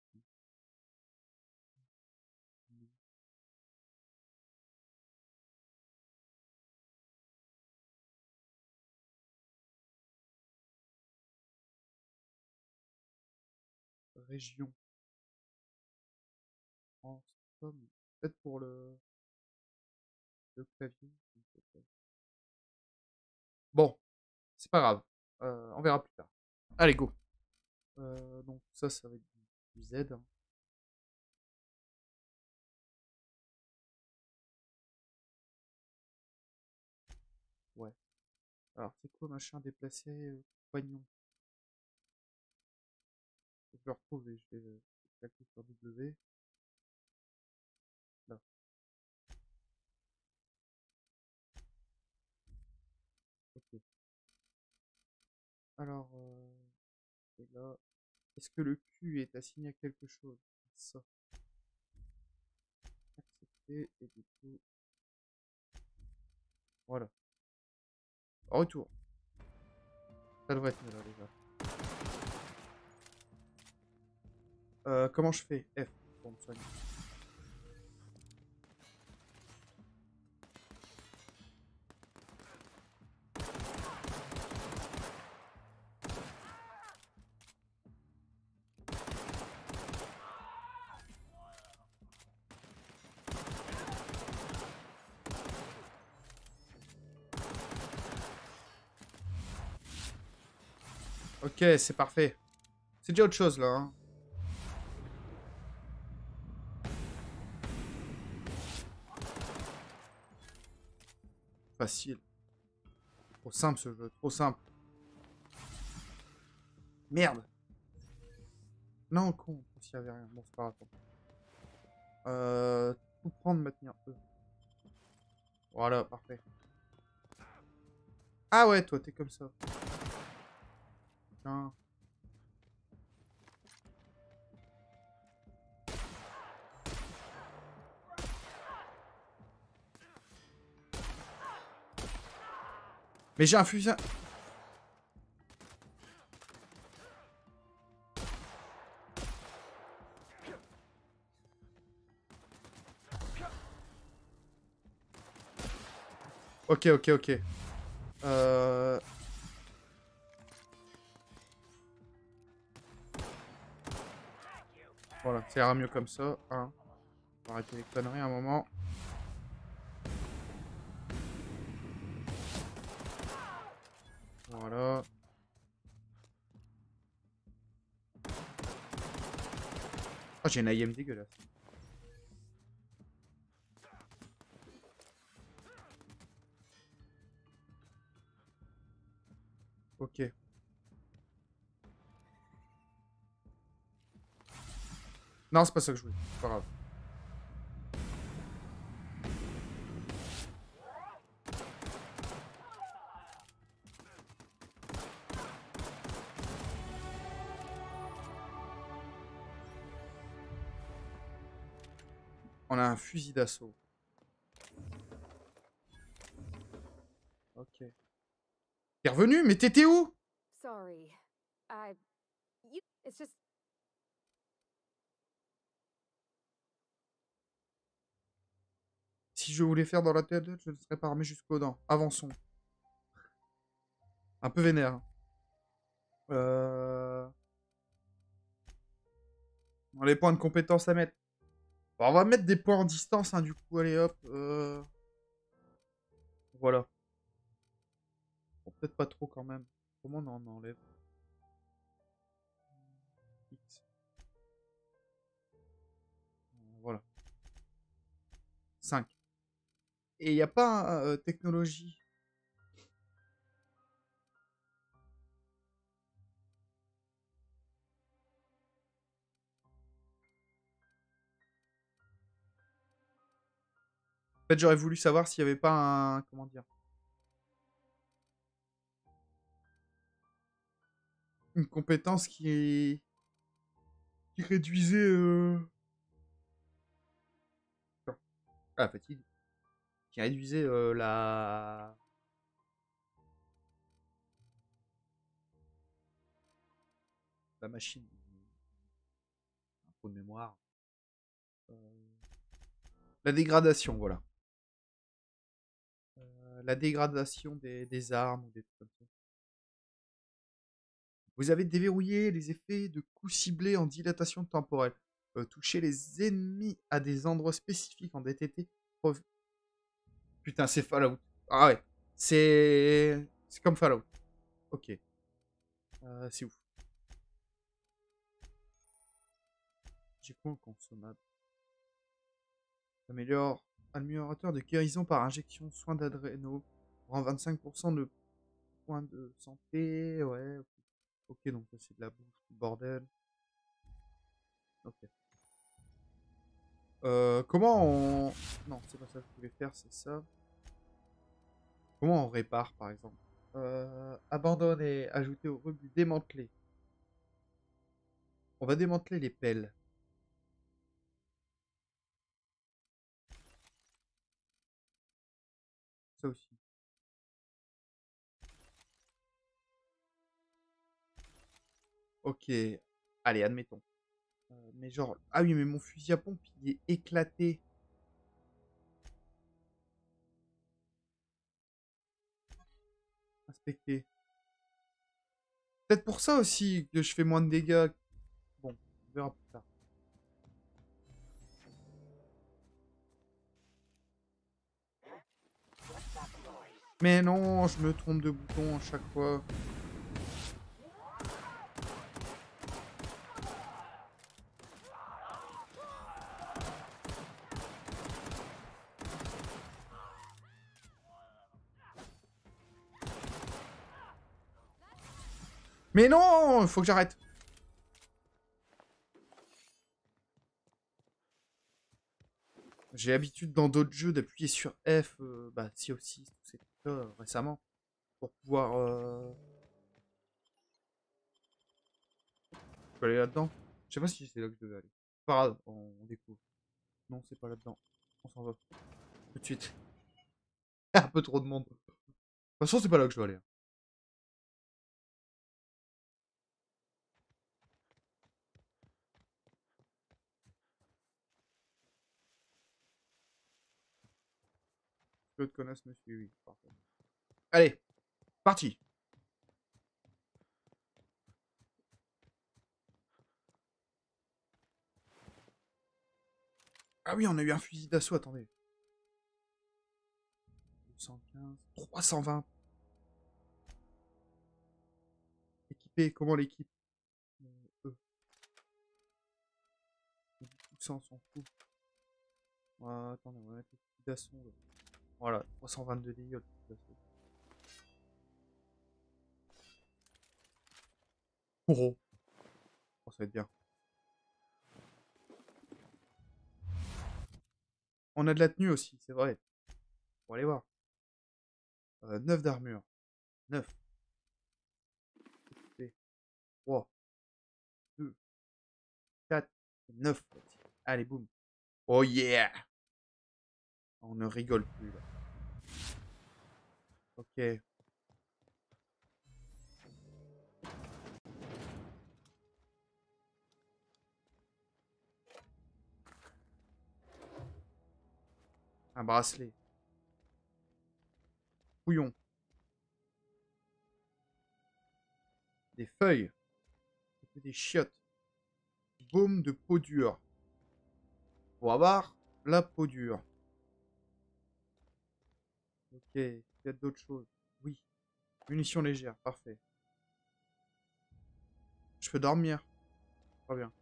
Région. France, comme. Peut-être pour le clavier. Bon, c'est pas grave. On verra plus tard. Allez, go. Donc ça va être du Z. Hein. Ouais. Alors, c'est quoi machin déplacé compagnon? Faut que je le retrouve et je vais claquer sur W. Là. Ok. Alors, et là, est-ce que le Q est assigné à quelque chose? Ça. Accepter. Et du coup, voilà. Retour. Ça devrait être mieux là déjà. Comment je fais? F pour me soigner. Ok, c'est parfait. C'est déjà autre chose là. Hein. Facile. Trop simple ce jeu, trop simple. Merde. Non, con, s'il y avait rien. Bon, c'est pas grave. Tout prendre, maintenir E. Voilà, parfait. Ah ouais, toi, t'es comme ça. Tiens. Mais j'ai un fusil. Ok, ok, ok. Voilà, ça ira mieux comme ça. Hein. On va arrêter les conneries un moment. Voilà. Oh, j'ai une IM dégueulasse. Ok. Non, c'est pas ça que je voulais. C'est pas grave. On a un fusil d'assaut. Ok. T'es revenu? Mais t'étais où? Sorry. It's just. Si je voulais faire dans la tête, je ne serais pas armé jusqu'aux dents. Avançons. Un peu vénère. Hein. Les points de compétence à mettre. Bon, on va mettre des points en distance, hein, du coup. Allez, hop. Voilà. Bon, peut-être pas trop quand même. Comment on en enlève? X. Voilà. 5. Et il n'y a pas technologie. En fait, j'aurais voulu savoir s'il n'y avait pas un... Comment dire? Une compétence qui réduisait... Ah, fatigue. Qui réduisait la machine. Un peu de mémoire. La dégradation, voilà. La dégradation des armes ou des trucs comme ça. Vous avez déverrouillé les effets de coups ciblés en dilatation temporelle. Toucher les ennemis à des endroits spécifiques en DTT. Putain, c'est Fallout. Ah ouais. C'est comme Fallout. Ok. C'est ouf. J'ai quoi en consommable? Améliorateur de guérison par injection, soins d'adréno. Rend 25% de points de santé. Ouais. Ok, donc ça c'est de la bouffe, du bordel. Ok. Comment on... Non, c'est pas ça que je voulais faire, c'est ça. Comment on répare, par exemple? Abandonner, ajouter au rebut, démanteler. On va démanteler les pelles. Ok. Allez, admettons. Mais genre... Ah oui, mais mon fusil à pompe, il est éclaté. Inspecter. Peut-être pour ça aussi que je fais moins de dégâts. Bon, on verra plus tard. Mais non, je me trompe de bouton à chaque fois. Mais non, il faut que j'arrête. J'ai l'habitude dans d'autres jeux d'appuyer sur F, bah si aussi, tous ces trucs-là, récemment, pour pouvoir... Je peux aller là-dedans. Je sais pas si c'est là que je devais aller. Pas grave, on découvre. Non, c'est pas là-dedans. On s'en va. Tout de suite. Un peu trop de monde. De toute façon, c'est pas là que je dois aller. Peu de connasse me suit, oui. Parfait. Allez, parti. Ah oui, on a eu un fusil d'assaut, attendez. 215, 320. Équipé, comment l'équipe eux. Tout ça, on s'en fout. Attendez, on va mettre le fusil d'assaut. Là. Voilà, 322 dégâts, le fusil d'assaut. Oh, oh, ça va être bien. On a de la tenue aussi, c'est vrai. On va aller voir. 9 d'armure. 9. 3, 2, 4, 9. Allez, boum. Oh yeah! On ne rigole plus là. Ok. Un bracelet. Couillon. Des feuilles. Des chiottes. Baume de peau dure. Pour avoir la peau dure. Ok. Il y a d'autres choses. Oui. Munitions légères. Parfait. Je peux dormir. Très bien.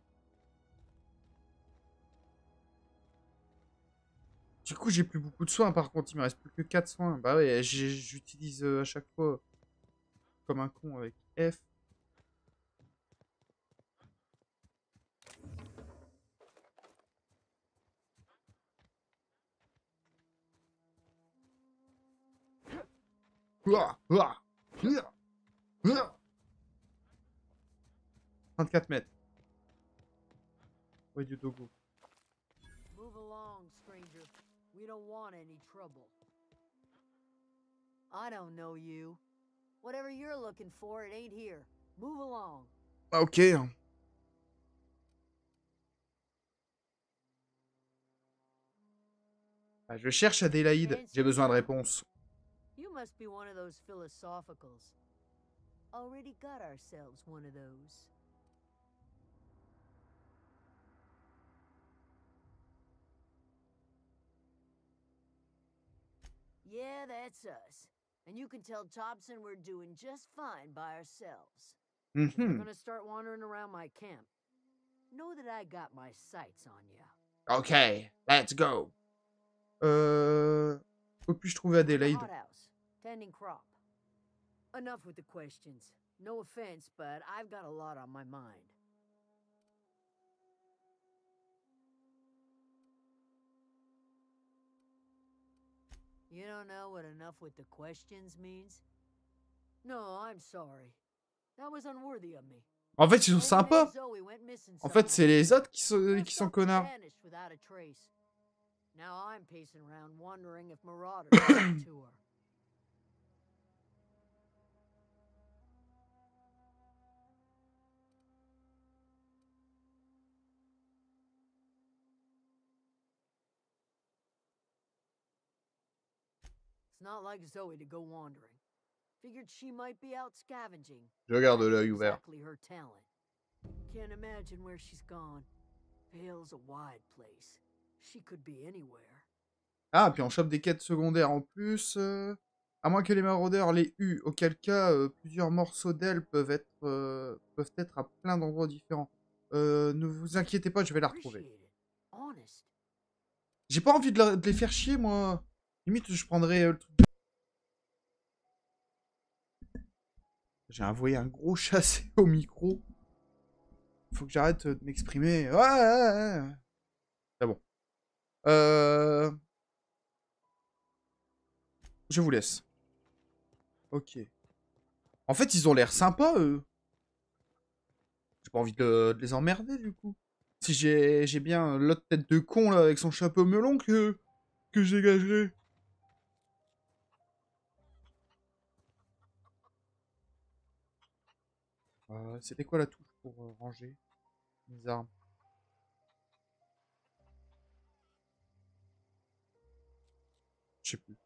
Du coup, j'ai plus beaucoup de soins. Par contre, il me reste plus que 4 soins. Bah ouais, j'utilise à chaque fois comme un con avec F. Ouah, ouah, ouah, ouah. 34 mètres. Ouais, du Togo. Move along, stranger. We don't want any trouble. I don't know you. Whatever you're looking for, it ain't here. Move along. Ah, ok. Ah, je cherche Adélaïde. J'ai besoin de réponses. You must be one of those philosophicals. Already got ourselves one of those. Yeah, that's us. And you can tell Thompson we're doing just fine by ourselves. If you're gonna start wandering around my camp, know that I got my sights on you. Ok, let's go. Où puis-je trouver Adélaïde? Hothouse, tending crop. Enough with the questions. No offense, but I've got a lot on my mind. You don't know what enough with the questions means? No, I'm sorry. That was unworthy of me. En fait, ils sont sympas. En fait, c'est les autres qui sont connards. Now I'm pacing around wondering if Marauders to her. not like Zoe to go wandering. Figured she might be out scavenging. Je garde That l'œil ain't ouvert. exactly her talent. Can't imagine where she's gone. Vale's a wide place. She could be anywhere. Ah, puis on chope des quêtes secondaires en plus. À moins que les maraudeurs les huent, auquel cas plusieurs morceaux d'ailes peuvent être à plein d'endroits différents. Ne vous inquiétez pas, je vais la retrouver. Appreciate it. Honest. J'ai pas envie de les faire chier, moi. Limite, je prendrais le truc. J'ai envoyé un gros chassé au micro. Faut que j'arrête de m'exprimer. Ouais. C'est bon. Je vous laisse. Ok. En fait, ils ont l'air sympas, eux. J'ai pas envie de les emmerder, du coup. Si j'ai bien l'autre tête de con, là, avec son chapeau melon que je dégagerai. C'était quoi la touche pour ranger les armes? Je sais plus.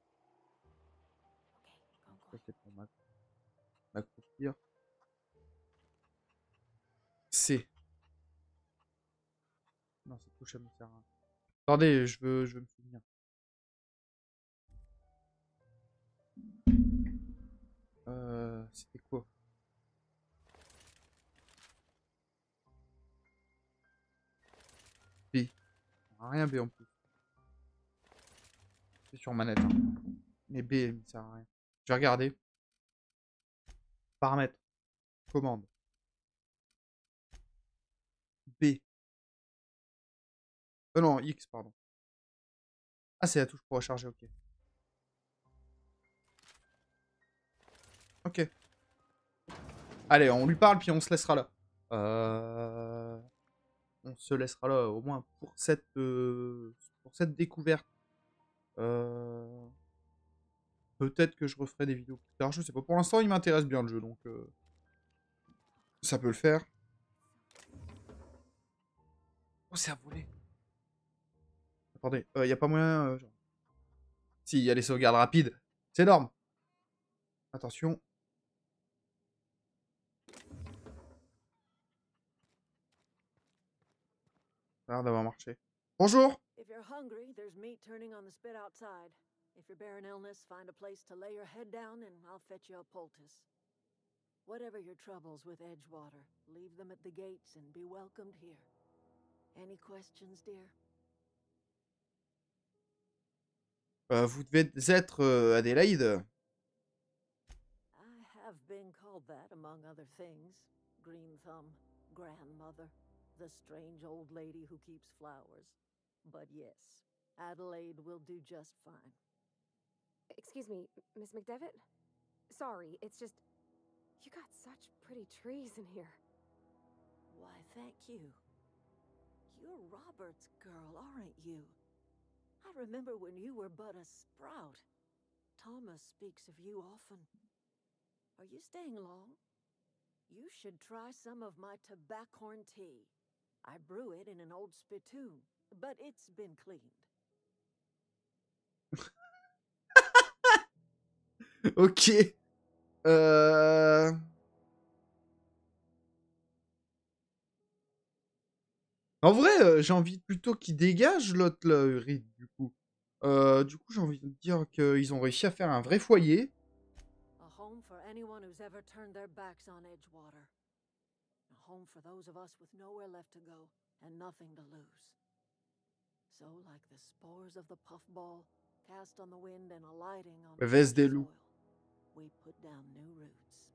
Ça, c'est pour m'accroupir. C'est. Non, cette touche, elle me sert à rien. Attendez, je veux me souvenir. C'était quoi? B. Rien B en plus. C'est sur manette. Hein. Mais B, elle me sert à rien. Je vais regarder. Paramètres. Commande. B. Non, X, pardon. Ah, c'est la touche pour recharger, ok. Ok. Allez, on lui parle, puis on se laissera là. On se laissera là, au moins pour cette découverte. Peut-être que je referai des vidéos plus tard, je sais pas. Pour l'instant, il m'intéresse bien le jeu, donc ça peut le faire. Oh, c'est à voler. Attendez, y a pas moyen... genre... Si, il y a les sauvegardes rapides. C'est énorme. Attention. Ça a l'air d'avoir marché. Bonjour. If you're hungry, there's meat turning on the spit outside. If you're bearing illness, find a place to lay your head down and I'll fetch you a poultice. Whatever your troubles with Edgewater, leave them at the gates and be welcomed here. Any questions, dear? Vous devez être Adélaïde. I have been called that among other things. Green Thumb, grandmother, the strange old lady who keeps flowers. But yes, Adelaide will do just fine. Excuse me, Miss McDevitt? Sorry, it's just... You got such pretty trees in here. Why, thank you. You're Robert's girl, aren't you? I remember when you were but a sprout. Thomas speaks of you often. Are you staying long? You should try some of my tobaccorn tea. I brew it in an old spittoon, but it's been cleaned. Ok. En vrai, j'ai envie plutôt qu'ils dégagent l'autre là, Reed, du coup. J'ai envie de dire qu'ils ont réussi à faire un vrai foyer. A home for anyone who's ever turned their backs on Edgewater. A home for those of us with nowhere left to go and nothing to lose. So, like the spores of the puffball, cast on the wind and alighting on Veste des fresh loups. soil, we put down new roots.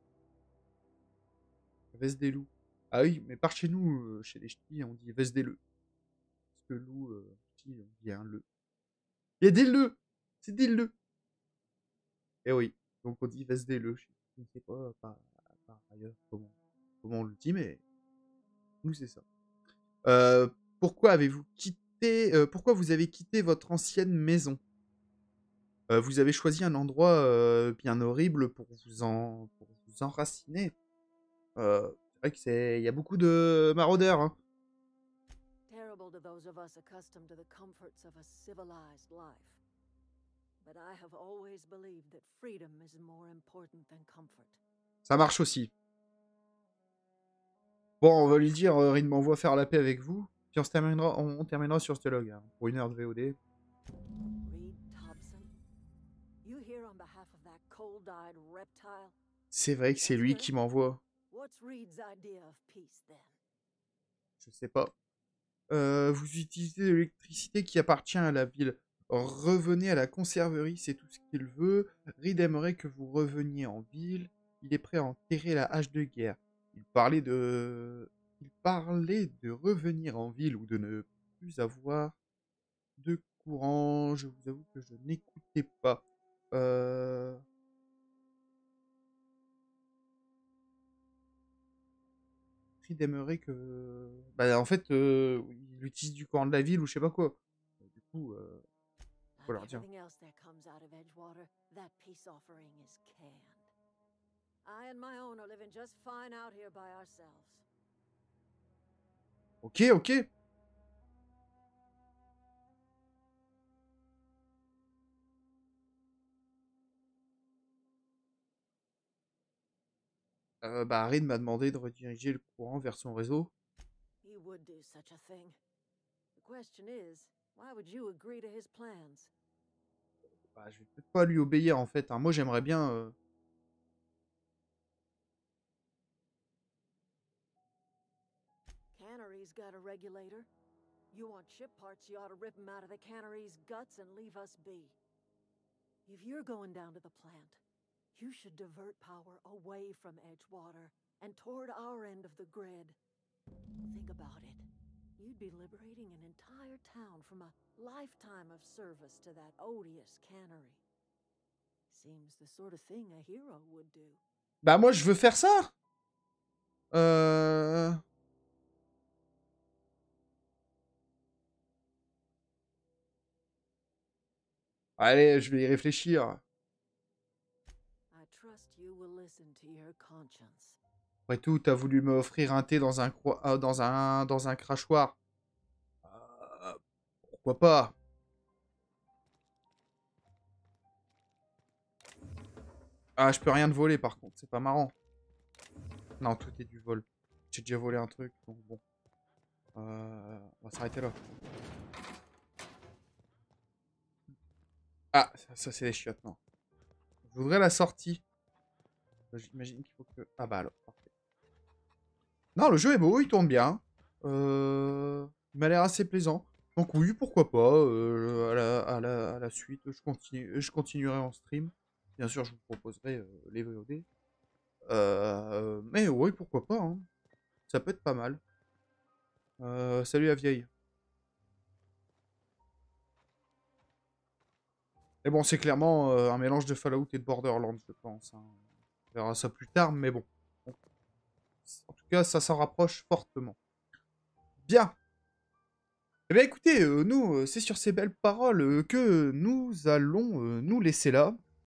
Veste des loups. Ah oui, mais par chez nous, chez les ch'tis, on dit veste des leux. Parce que loup, ch'ti, on dit un leu. Il y a des leux. C'est des leux. Eh oui. Donc on dit veste des leux. Je ne sais pas par ailleurs comment on le dit, mais nous c'est ça. Pourquoi vous avez quitté votre ancienne maison? Vous avez choisi un endroit bien horrible pour vous enraciner. C'est vrai qu'il y a beaucoup de maraudeurs. Hein. Terrible to those of us accustomed to the comforts of a civilized life. but I have always believed that freedom is more important than comfort. Ça marche aussi. Bon, on va lui dire, Reed m'envoie faire la paix avec vous. Puis on terminera sur ce log, hein, pour 1 heure de VOD. Reed Thompson, you here on behalf of that cold-eyed reptile? C'est vrai que c'est lui qui m'envoie. What's Reed's idea of peace then? Je sais pas. Vous utilisez de l'électricité qui appartient à la ville. Revenez à la conserverie, c'est tout ce qu'il veut. Reed aimerait que vous reveniez en ville. Il est prêt à enterrer la hache de guerre. Il parlait de revenir en ville ou de ne plus avoir de courant. Je vous avoue que je n'écoutais pas. Reed aimerait que... Bah, en fait, il utilise du courant de la ville ou je sais pas quoi. Du coup, faut leur dire. Everything else that comes out of Edgewater, that peace offering is canned. I and my own are living just fine out here by ourselves. Ok, ok. Bah, Reed m'a demandé de rediriger le courant vers son réseau. He would do such a thing. The question is, why would you agree to his plans? Bah, je vais peut-être pas lui obéir en fait, hein. Moi, j'aimerais bien... Cannery's got a regulator. You want ship parts, you ought to rip 'em out of the cannery's guts and leave us be. If you're going down to the plant, you should divert power away from Edgewater and toward our end of the grid. Think about it. You'd be liberating an entire town from a lifetime of service to that odious cannery. Seems the sort of thing a hero would do. Bah, moi, je veux faire ça. Allez, je vais y réfléchir. I trust you will listen to your conscience. Après tout, t'as voulu me offrir un thé dans un crachoir. Pourquoi pas? Ah, je peux rien te voler par contre, c'est pas marrant. Non, tout est du vol. J'ai déjà volé un truc, donc bon. On va s'arrêter là. Ah, ça c'est les chiottes, non. Je voudrais la sortie. J'imagine qu'il faut que... Ah bah alors, parfait. Non, le jeu est beau, il tourne bien. Il m'a l'air assez plaisant. Donc oui, pourquoi pas. À la suite, je continuerai en stream. Bien sûr, je vous proposerai les VOD. Mais oui, pourquoi pas. Hein. Ça peut être pas mal. Salut la vieille. Mais bon, c'est clairement un mélange de Fallout et de Borderlands, je pense. Hein. On verra ça plus tard, mais bon. En tout cas, ça s'en rapproche fortement. Bien. Eh bien, écoutez, nous, c'est sur ces belles paroles que nous allons nous laisser là.